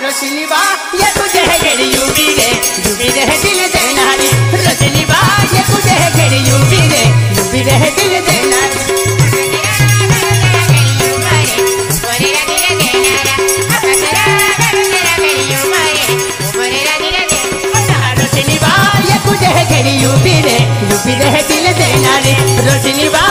रोशनी बा ये तुझे है घेरी यूपी रे दिल देना रे रोशनी बा ये तुझे है घेरी यूपी रे दिल देना रोशनी बा ये तुझे है घेरी यूपी रे दिल देना रे रोशनी बा